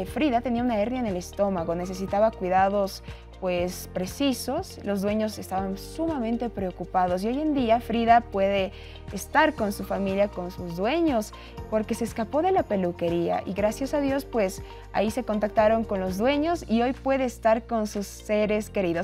Frida tenía una hernia en el estómago, necesitaba cuidados pues precisos. Los dueños estaban sumamente preocupados y hoy en día Frida puede estar con su familia, con sus dueños, porque se escapó de la peluquería y gracias a Dios pues ahí se contactaron con los dueños y hoy puede estar con sus seres queridos.